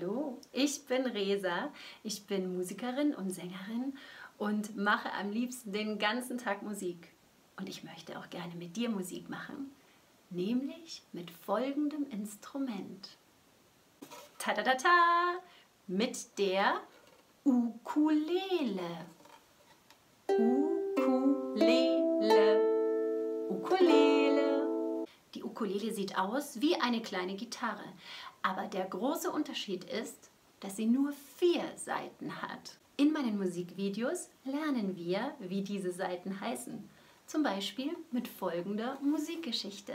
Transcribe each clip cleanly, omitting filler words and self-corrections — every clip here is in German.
Hallo, ich bin Resa. Ich bin Musikerin und Sängerin und mache am liebsten den ganzen Tag Musik. Und ich möchte auch gerne mit dir Musik machen, nämlich mit folgendem Instrument. Ta-da-da-ta! Mit der Ukulele. Ukulele. Ukulele. Die Ukulele sieht aus wie eine kleine Gitarre, aber der große Unterschied ist, dass sie nur 4 Saiten hat. In meinen Musikvideos lernen wir, wie diese Saiten heißen. Zum Beispiel mit folgender Musikgeschichte.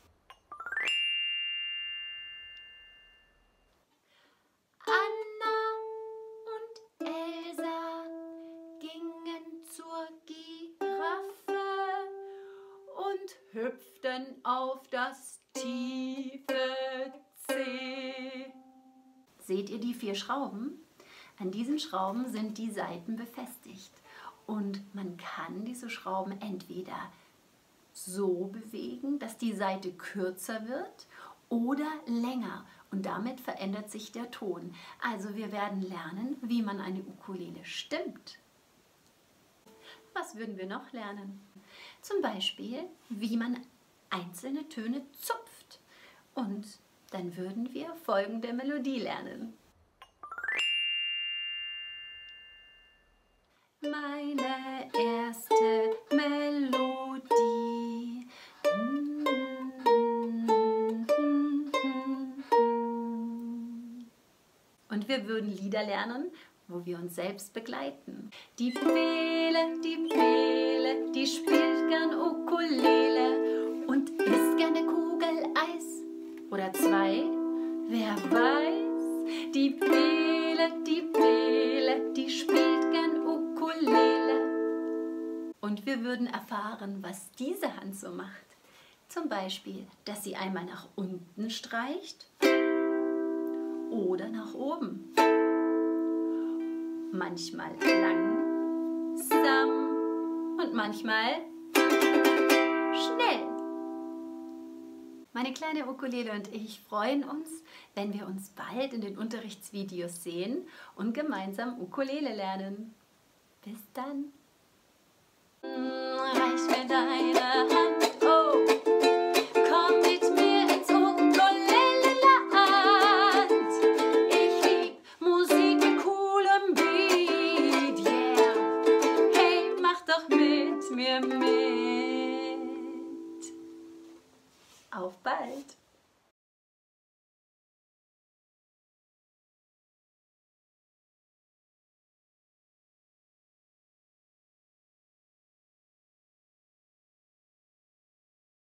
Anna und Elsa gingen zur Giraffe und hüpften auf das tiefe C. Seht ihr die 4 Schrauben? An diesen Schrauben sind die Saiten befestigt und man kann diese Schrauben entweder so bewegen, dass die Saite kürzer wird oder länger und damit verändert sich der Ton. Also wir werden lernen, wie man eine Ukulele stimmt. Was würden wir noch lernen? Zum Beispiel, wie man einzelne Töne zupft. Und dann würden wir folgende Melodie lernen. Meine erste Melodie. Und wir würden Lieder lernen, wo wir uns selbst begleiten. Die Bele, die spielt gern Ukulele und isst gerne Kugeleis oder 2. Wer weiß, die Bele, die spielt gern Ukulele. Und wir würden erfahren, was diese Hand so macht. Zum Beispiel, dass sie einmal nach unten streicht oder nach oben. Manchmal langsam und manchmal schnell. Meine kleine Ukulele und ich freuen uns, wenn wir uns bald in den Unterrichtsvideos sehen und gemeinsam Ukulele lernen. Bis dann. Reich mir deine Hand, oh, komm mit mir ins Ukulele-Land. Ich lieb Musik mit coolem Beat, yeah. Hey, mach doch mit mir mit. Auf bald!